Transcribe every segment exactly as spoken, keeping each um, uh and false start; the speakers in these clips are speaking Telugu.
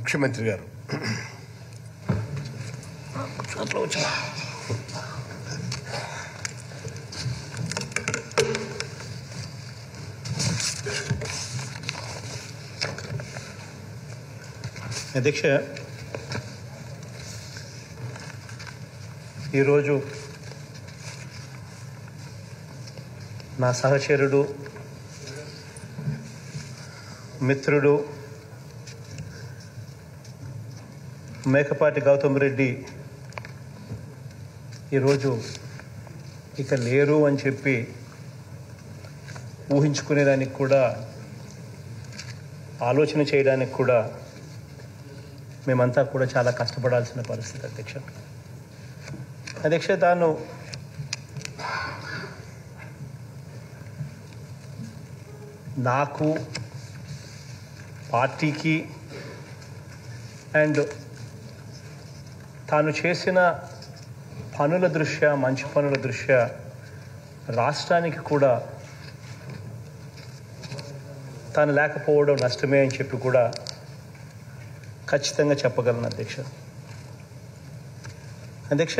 ముఖ్యమంత్రి గారు అధ్యక్ష, ఈరోజు నా సహచరుడు, మిత్రుడు మేకపాటి గౌతమ్ రెడ్డి ఈరోజు ఇక లేరు అని చెప్పి ఊహించుకునేదానికి కూడా, ఆలోచన చేయడానికి కూడా మేమంతా కూడా చాలా కష్టపడాల్సిన పరిస్థితి అధ్యక్ష. అధ్యక్ష, తాను నాకు, పార్టీకి అండ్ తాను చేసిన పనుల దృష్ట్యా, మంచి పనుల దృష్ట్యా రాష్ట్రానికి కూడా తాను లేకపోవడం నష్టమే అని చెప్పి కూడా ఖచ్చితంగా చెప్పగలను అధ్యక్ష. అధ్యక్ష,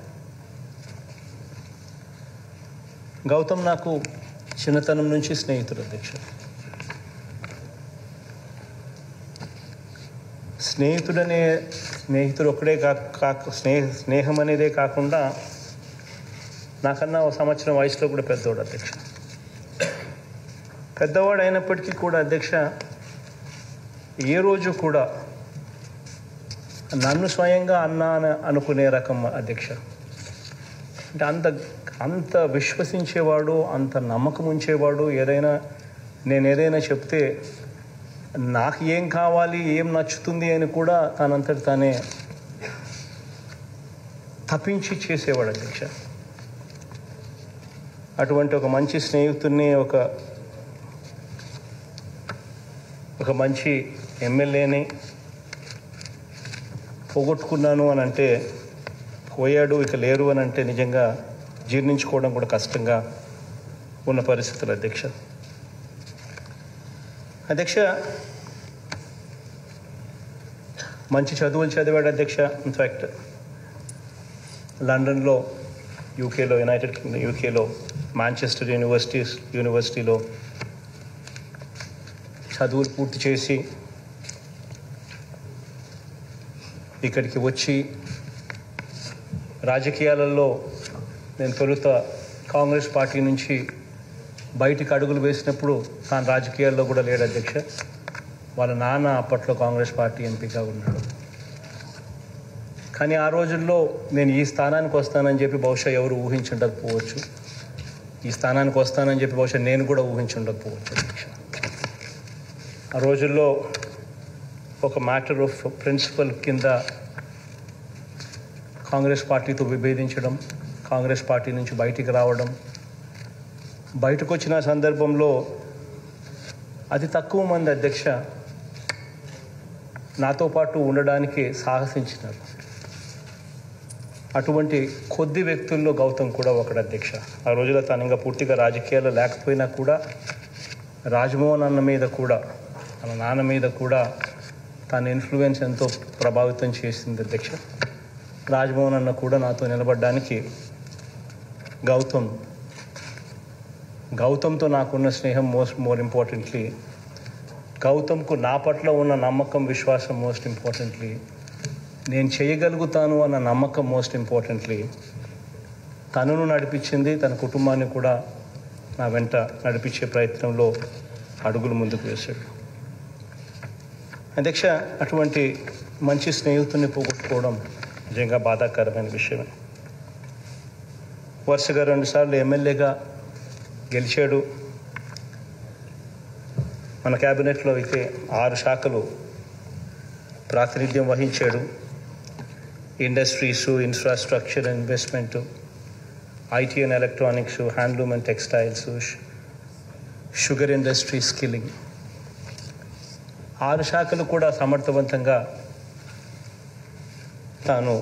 గౌతమ్ నాకు చిన్నతనం నుంచి స్నేహితుడు అధ్యక్ష. స్నేహితుడనే స్నేహితుడు ఒకడే కాక స్నేహ స్నేహం అనేదే కాకుండా నాకన్నా ఒక సంవత్సరం వయసులో కూడా పెద్దవాడు అధ్యక్ష. పెద్దవాడు అయినప్పటికీ కూడా అధ్యక్ష, ఏ రోజు కూడా నన్ను స్వయంగా అన్నా అనుకునే రకం అధ్యక్ష. అంటే అంత అంత విశ్వసించేవాడు, అంత నమ్మకం ఉంచేవాడు. ఏదైనా నేను ఏదైనా చెప్తే నాకు ఏం కావాలి, ఏం నచ్చుతుంది అని కూడా తనంతటి తానే తప్పించి చేసేవాడు అధ్యక్ష. అటువంటి ఒక మంచి స్నేహితుడిని, ఒక ఒక మంచి ఎమ్మెల్యేని పోగొట్టుకున్నాను అని అంటే, పోయాడు ఇక లేరు అని అంటే నిజంగా జీర్ణించుకోవడం కూడా కష్టంగా ఉన్న పరిస్థితులు అధ్యక్ష. అధ్యక్ష, మంచి చదువులు చదివాడు అధ్యక్ష. ఇన్ఫ్యాక్ట్ లండన్లో, యూకేలో, యునైటెడ్ కింగ్డమ్ యూకేలో మాంచెస్టర్ యూనివర్సిటీస్ యూనివర్సిటీలో చదువులు పూర్తి చేసి ఇక్కడికి వచ్చి రాజకీయాలలో నేను తొలుత కాంగ్రెస్ పార్టీ నుంచి బయటికి అడుగులు వేసినప్పుడు తాను రాజకీయాల్లో కూడా లేడు అధ్యక్ష. వాళ్ళ నాన్న అప్పట్లో కాంగ్రెస్ పార్టీ ఎంపీగా ఉన్నాడు. కానీ ఆ రోజుల్లో నేను ఈ స్థానానికి వస్తానని చెప్పి బహుశా ఎవరు ఊహించుండకపోవచ్చు. ఈ స్థానానికి వస్తానని చెప్పి బహుశా నేను కూడా ఊహించుండకపోవచ్చు అధ్యక్ష. ఆ రోజుల్లో ఒక మ్యాటర్ ఆఫ్ ప్రిన్సిపల్ కింద కాంగ్రెస్ పార్టీతో విభేదించడం, కాంగ్రెస్ పార్టీ నుంచి బయటికి రావడం, బయటకు వచ్చిన సందర్భంలో అతి తక్కువ మంది అధ్యక్ష నాతో పాటు ఉండడానికి సాహసించినారు. అటువంటి కొద్ది వ్యక్తుల్లో గౌతమ్ కూడా ఒకడు అధ్యక్ష. ఆ రోజుల్లో తాను ఇంకా పూర్తిగా రాజకీయాల్లో లేకపోయినా కూడా రాజ్మోహన్ అన్న మీద కూడా, మన నాన్న మీద కూడా తన ఇన్ఫ్లుయెన్స్ ఎంతో ప్రభావితం చేసింది అధ్యక్ష. రాజ్మోహన్ అన్న కూడా నాతో నిలబడడానికి గౌతమ్ గౌతమ్తో నాకున్న స్నేహం మోస్ట్ మోర్ ఇంపార్టెంట్లీ, గౌతమ్కు నా పట్ల ఉన్న నమ్మకం, విశ్వాసం మోస్ట్ ఇంపార్టెంట్లీ, నేను చేయగలుగుతాను అన్న నమ్మకం మోస్ట్ ఇంపార్టెంట్లీ తనను నడిపించింది. తన కుటుంబాన్ని కూడా నా వెంట నడిపించే ప్రయత్నంలో అడుగులు ముందుకు వేశాడు అధ్యక్ష. అటువంటి మంచి స్నేహితుడిని పోగొట్టుకోవడం నిజంగా బాధాకరమైన విషయమే. వరుసగా రెండుసార్లు ఎమ్మెల్యేగా గెలిచాడు. మన క్యాబినెట్లో అయితే ఆరు శాఖలు ప్రాతినిధ్యం వహించాడు. Industries, infrastructure and investment, IT and electronics, handloom and textiles, sugar industry, skilling, ఆరు శాఖలు కూడా సమర్థవంతంగా తాను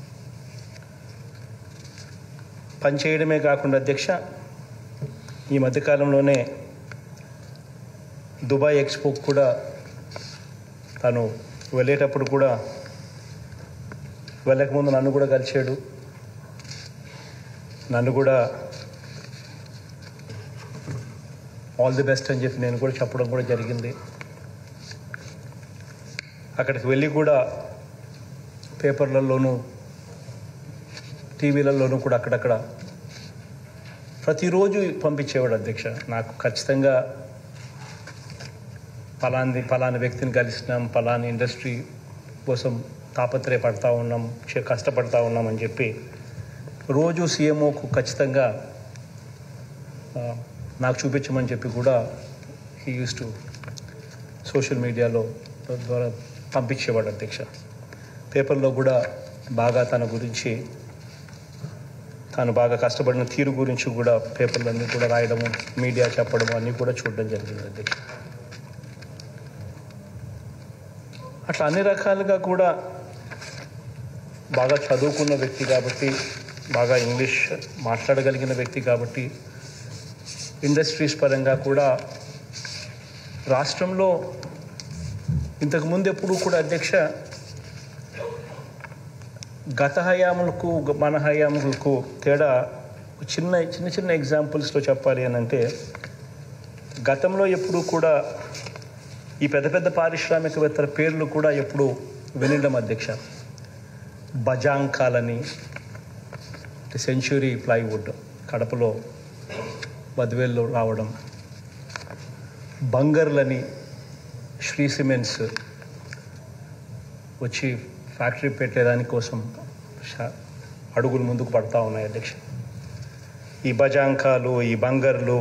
పనిచేయడమే కాకుండా అధ్యక్ష, ఈ మధ్యకాలంలోనే దుబాయ్ ఎక్స్పోకు కూడా తను వెళ్ళేటప్పుడు కూడా వెళ్ళకముందు నన్ను కూడా కలిశాడు. నన్ను కూడా ఆల్ ది బెస్ట్ అని చెప్పి నేను కూడా చెప్పడం కూడా జరిగింది. అక్కడికి వెళ్ళి కూడా పేపర్లలోనూ టీవీలలోనూ కూడా అక్కడక్కడ ప్రతిరోజు పంపించేవాడు అధ్యక్ష. నాకు ఖచ్చితంగా పలాని పలాని వ్యక్తిని కలిసినాం, పలాని ఇండస్ట్రీ కోసం తాపత్రయపడతా ఉన్నాం, కష్టపడతా ఉన్నాం అని చెప్పి రోజు సీఎంఓకు ఖచ్చితంగా నాకు చూపించమని చెప్పి కూడా హీ యూస్ టు సోషల్ మీడియాలో ద్వారా పంపించేవాడు అధ్యక్ష. పేపర్లో కూడా బాగా తన గురించి, తాను బాగా కష్టపడిన తీరు గురించి కూడా పేపర్లన్నీ కూడా రాయడము, మీడియా చెప్పడము అన్నీ కూడా చూడడం జరిగింది అధ్యక్ష. అట్లా అన్ని రకాలుగా కూడా బాగా చదువుకున్న వ్యక్తి కాబట్టి, బాగా ఇంగ్లీష్ మాట్లాడగలిగిన వ్యక్తి కాబట్టి, ఇండస్ట్రీస్ పరంగా కూడా రాష్ట్రంలో ఇంతకుముందు ఎప్పుడు కూడా అధ్యక్ష గత హయాములకు మన హయాములకు తేడా చిన్న చిన్న చిన్న ఎగ్జాంపుల్స్లో చెప్పాలి అని అంటే, గతంలో ఎప్పుడు కూడా ఈ పెద్ద పెద్ద పారిశ్రామికవేత్తల పేర్లు కూడా ఎప్పుడు వినడం అధ్యక్ష. బజాంకాలని, సెంచురీ ప్లైవుడ్ కడపలో బద్వేల్లో రావడం, బంగర్లని శ్రీ సిమెంట్స్ వచ్చి ఫ్యాక్టరీ పెట్టేదాని కోసం అడుగులు ముందుకు పడతా ఉన్నాయి అధ్యక్ష. ఈ బజాంకాలు, ఈ బంగర్లు,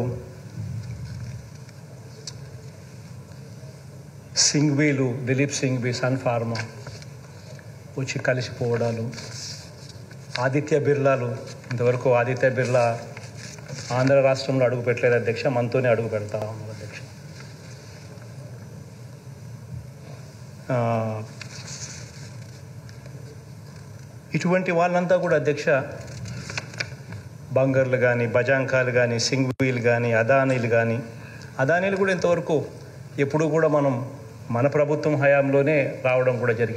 సింగ్వీలు, దిలీప్ సింగ్వీ, సన్ ఫార్మా వచ్చి కలిసిపోవడాలు, ఆదిత్య బిర్లాలు, ఇంతవరకు ఆదిత్య బిర్లా ఆంధ్ర రాష్ట్రంలో అడుగు పెట్టలేదు అధ్యక్ష, మనతోనే అడుగు పెడతా ఉన్నారు అధ్యక్ష. ఇటువంటి వాళ్ళంతా కూడా అధ్యక్ష బంగర్లు కానీ, బజాంకాలు కానీ, సింగ్వీలు కానీ, అదానీలు కానీ, అదానీలు కూడా ఇంతవరకు ఎప్పుడు కూడా మనం మన ప్రభుత్వం హయాంలోనే రావడం కూడా జరిగింది.